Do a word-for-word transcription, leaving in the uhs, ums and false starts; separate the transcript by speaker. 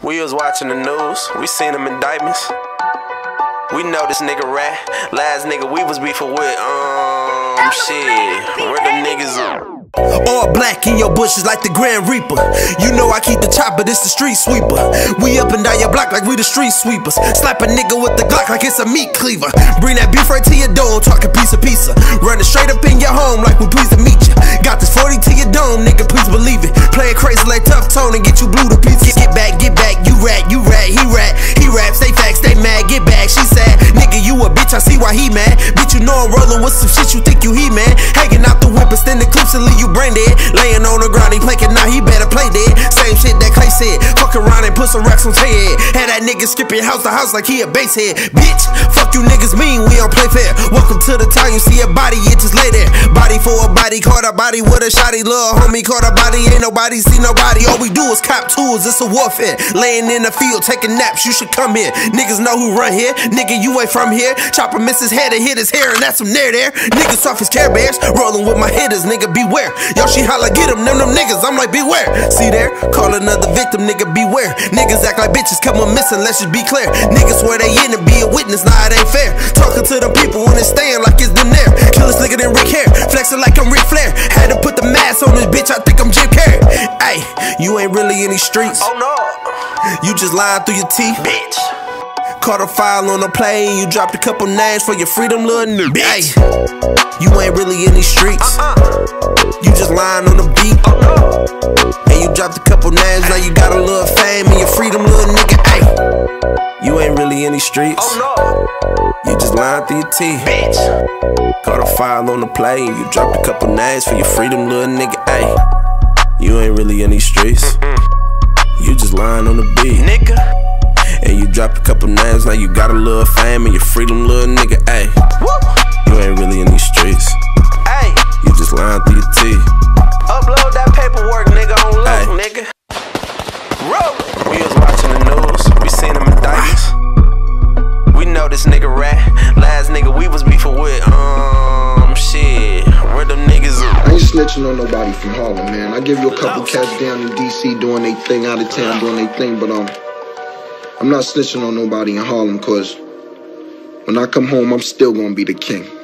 Speaker 1: We was watching the news, we seen them indictments. We know this nigga rat. Last nigga we was beefing with, um, shit. Where the niggas at?
Speaker 2: All black in your bushes like the Grand Reaper. You know I keep the chopper, this the street sweeper. We up and down your block like we the street sweepers. Slap a nigga with the Glock like it's a meat cleaver. Bring that beef right to your door, talking piece of pizza. Running straight up in your home like we pleased to meet you. Got this forty to your dome, nigga, please believe it. Playing crazy like Tough Tone and get you blue to pieces. Get, get back, get back, you rat, you rat, he rat. He rap, stay facts, stay mad, get back, she sad. Nigga, you a bitch, I see why he mad. Bitch, you know I'm rolling with some shit, you think you he man. Hanging out the whip and stand the clips and leave you brain dead. Laying on the ground, he planking, now he better play dead. Same shit that Clay said, fuck around and put some racks on your head. Had that nigga skipping house to house like he a base head. Bitch, fuck you niggas mean, we don't play fair. Welcome to the town, you see a body, it just lay there. Body for a body, caught a body with a shotty. Little homie caught a body, ain't nobody see nobody. All we do is cop tools, it's a warfare. Laying in the field, taking naps, you should come here. Niggas know who run here, nigga you ain't from here. Chopper miss his head and hit his hair, and that's some near there. Niggas off his Care Bears, rolling with my hitters, nigga beware. Y'all she holla get him, them them niggas, I'm like beware. See there, call another victim, nigga beware. Niggas act like bitches, come on missing, let's just be clear. Niggas swear they in to be a witness, nah it ain't fair. Talking to the people when it's staying like it's them there. Killers nigga than Rick Hair, flexing like I'm Ric Flair. Had to put the mask on this bitch, I think I'm Jim Carrey. Ayy, you ain't really in these streets.
Speaker 1: Oh no,
Speaker 2: you just lying through your teeth,
Speaker 1: bitch.
Speaker 2: Caught a file on the plane, you dropped a couple names for your freedom, little nigga. Ay, you ain't really in these streets.
Speaker 1: Uh-uh.
Speaker 2: You just lying on the beat.
Speaker 1: Oh no,
Speaker 2: and you dropped a couple names, now you got a little fame and your freedom, little nigga. Ay, you ain't really in these streets.
Speaker 1: Oh no,
Speaker 2: you just lying through your teeth.
Speaker 1: bitch.
Speaker 2: Caught a file on the plane, you dropped a couple names for your freedom, little nigga. Ay, you ain't really in these streets. Mm-mm. You just lying on the beat,
Speaker 1: nigga.
Speaker 2: And you dropped a couple names, now you got a little fame and your freedom, little nigga. Ayy, you ain't really in these streets.
Speaker 1: Ayy,
Speaker 2: you just lying through your teeth.
Speaker 1: Upload that paperwork, nigga, on low,
Speaker 2: Ay.
Speaker 1: nigga. Roll. We was watching the news, we seen them indictments. We know this nigga rat. Last nigga we was beefing with, um, shit. Where them niggas at?
Speaker 3: I ain't snitching on nobody from Harlem, man. I give you a couple cats down in D C doing they thing, out of town doing they thing, but um. I'm not snitching on nobody in Harlem, cause when I come home, I'm still gonna be the king.